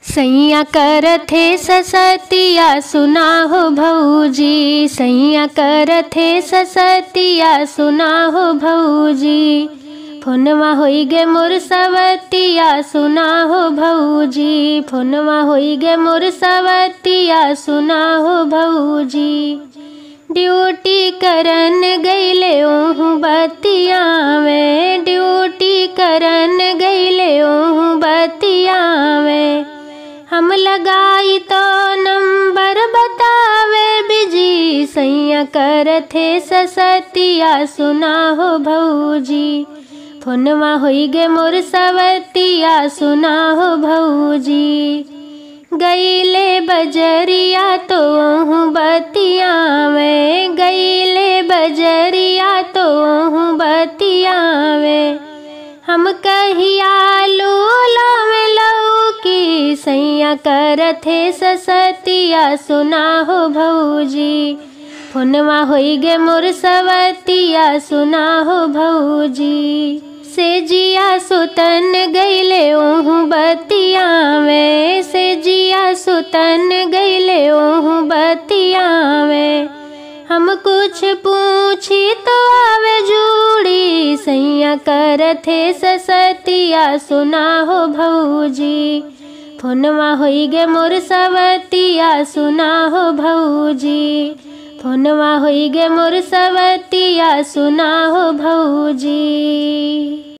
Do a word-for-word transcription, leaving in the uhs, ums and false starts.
सैया करथे ससतिया सुना हो भौजी, सैया करथे ससतिया सुना हो भौजी। फोनवा होई गे मोर सवतिया सुना हो भौजी, फोनवा होई गे मोर सवतिया सुना हो भौजी। ड्यूटी करन गईले ओहू बतिया में, ड्यूटी करन गईले ओहू बतिया में। हम लगाई तो नंबर बतावे बिजी, सैया करथे ससतिया सुना हो भौजी। फोनवा होई गे मोर सवतिया सुना हो भौजी। गईले बजरिया तो ओहू बतिया में, गईले बजरिया तो ओहू बतिया में। हम कहिया लूलो में लौकी, सैया करथे ससतिया सुना हो भौजी। फोनवा होई गे मोर सवतिया सुना हो भौजी। से जिया सुतन गईले ओहू बतिया में, से जिया सुतन गईले ओहू बतिया में। हम कुछ पूछी तो आवे जूड़ी, सैया करथे ससतिया सुना हो भौजी। फोनवा होई गे मोर सवतिया सुना हो भौजी, फोनवा होई गे मोर सवतिया सुना हो भौजी।